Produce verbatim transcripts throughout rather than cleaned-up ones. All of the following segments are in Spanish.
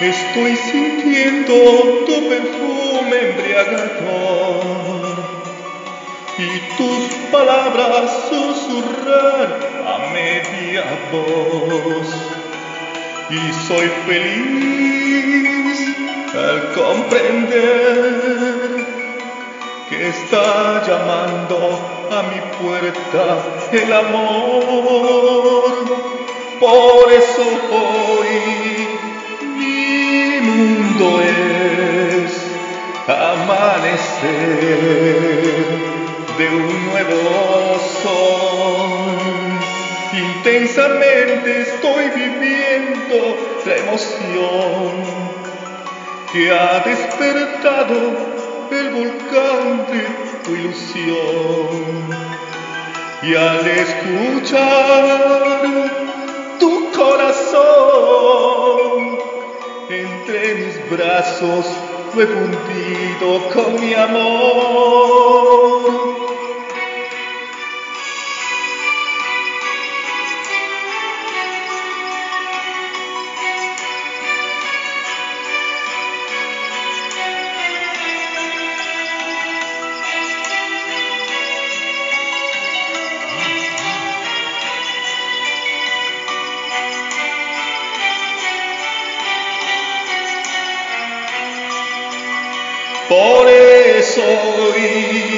Estoy sintiendo tu perfume embriagador y tus palabras susurrar a media voz. Y soy feliz al comprender que está llamando a mi puerta el amor. Por eso hoy mi mundo es amanecer de un nuevo sol. Intensamente estoy viviendo la emoción que ha despertado el volcán de tu ilusión. Y al escuchar tu corazón entre mis brazos, lo he fundido con mi amor. Por eso hoy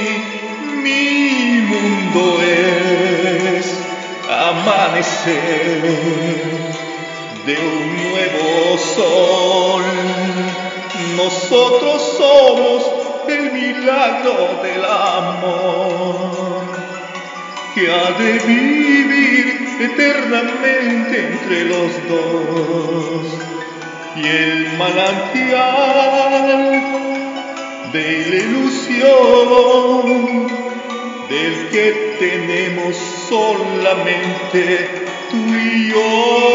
mi mundo es amanecer de un nuevo sol. Nosotros somos el milagro del amor que ha de vivir eternamente entre los dos. Y el manantial de la ilusión del que tenemos solamente tú y yo.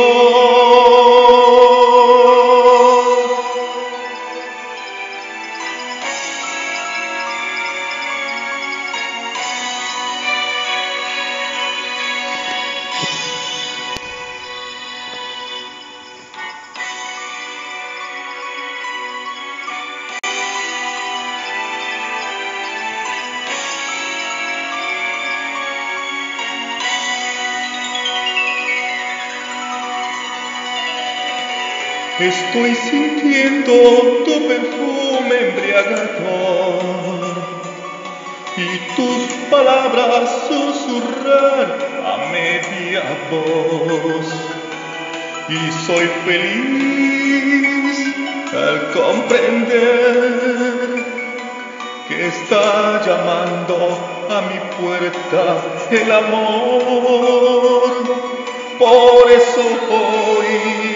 Estoy sintiendo tu perfume embriagador y tus palabras susurrar a media voz. Y soy feliz al comprender que está llamando a mi puerta el amor. Por eso hoy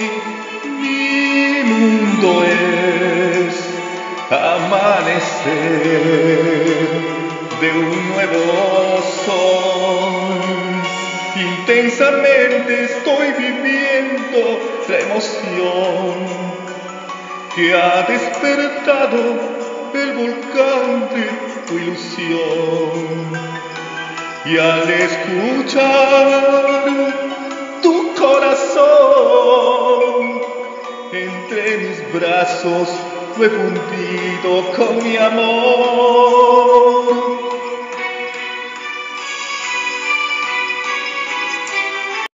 mi mundo es amanecer de un nuevo sol. Intensamente estoy viviendo la emoción que ha despertado el volcán de tu ilusión. Y al escuchar tu corazón entre mis brazos, lo he fundido con mi amor.